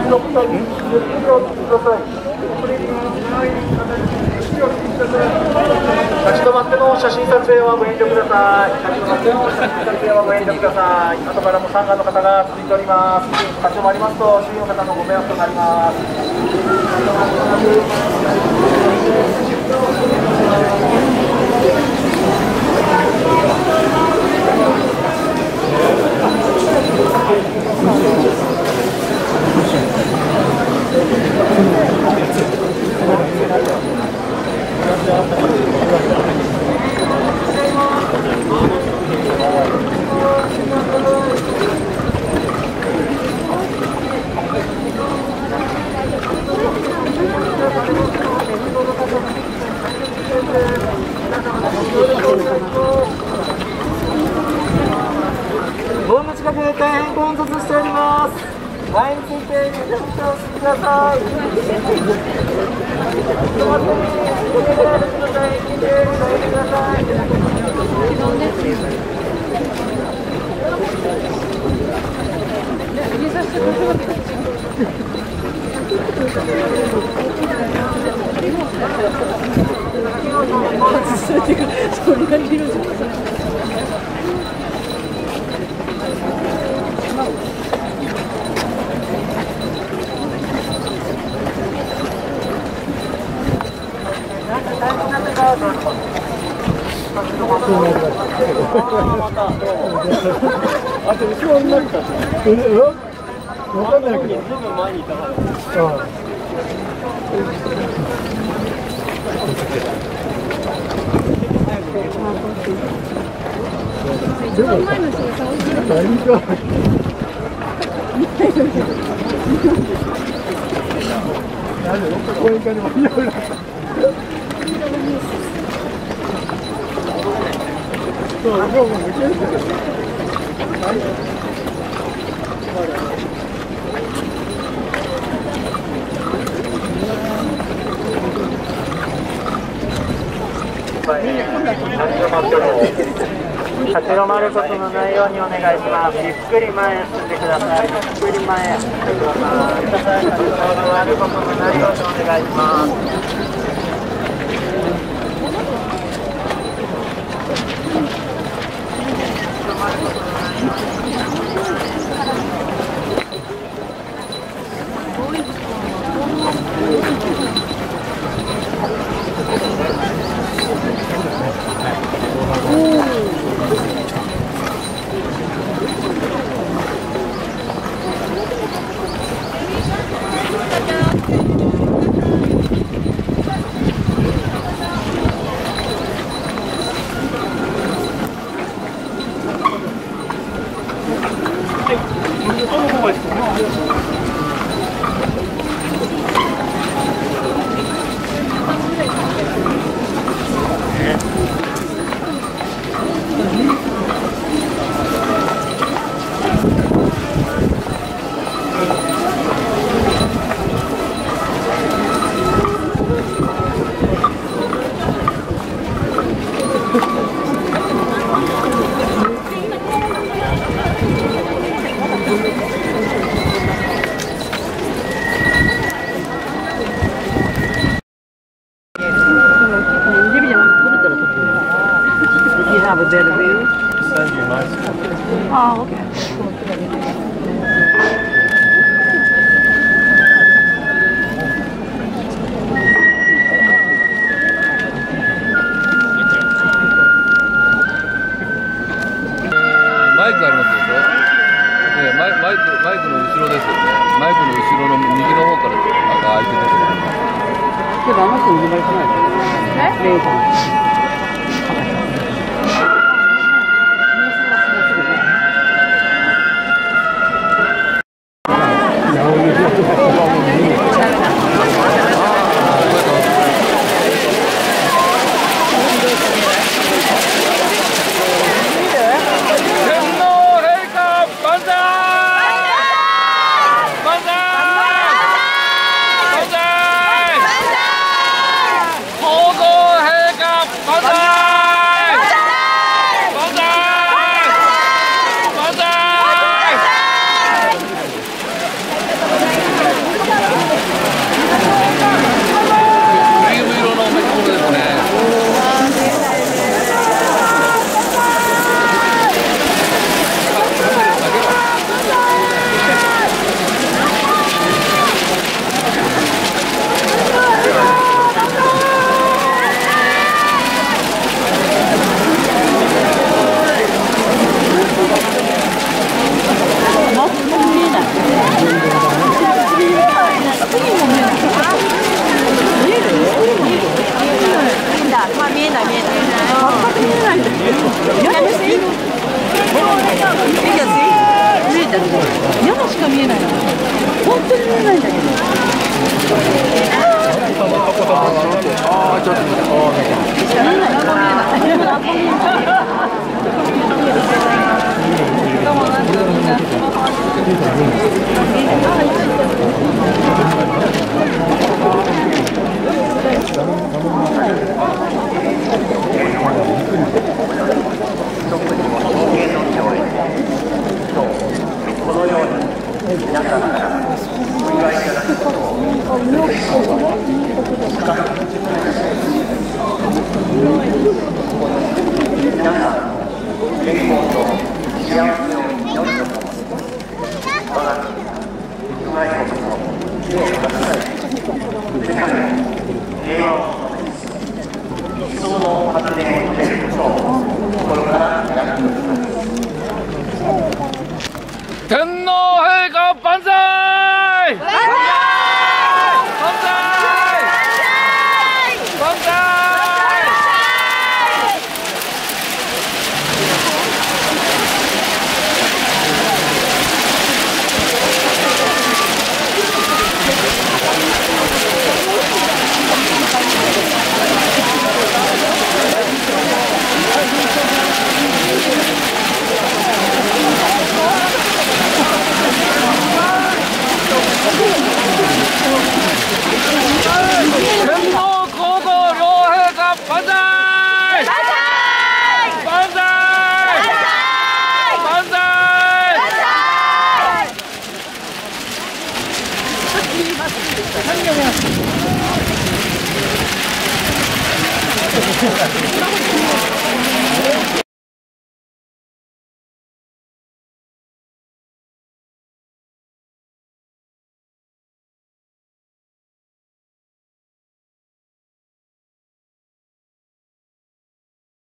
立ち止まっての写真撮影はご遠慮ください。立ち止まっての写真撮影はご遠慮ください。後からも参加の方が続いております。立ち止まりますと周囲の方のご迷惑となります。門の近くで大変混雑しております。前について入場してください。あと後ろになった。分かんないけど。ずいぶん前にいたから。 一番前の人が顔してる。何か。公園からもいろいろ。そう、もう抜けるけど。立ち止まることのないようにお願いします。ゆっくり前へ進んでください。ゆっくり前へ進んでください。立ち止まることのないようにお願いします。 Have a better view? Send you my stuff. Oh, okay. マイクありますでしょ。マイクの後ろですよね。マイクの後ろの右の方からなんか開いてて。 けどあの人に呼ばれてないですよね。レイさん。 皇后陛下山しか見えないの。本当に見えないんだけど。 ちょっと見このように皆さんからお祝いいただくことを皆さん健康と幸せを祈りを込め我が国うまいことを知恵をください。世界の平和を理想の発展を遂げることを心から願っております。 天皇陛下万歳！万歳！万歳！万歳！天皇皇后両陛下万歳！万歳！万歳！万歳！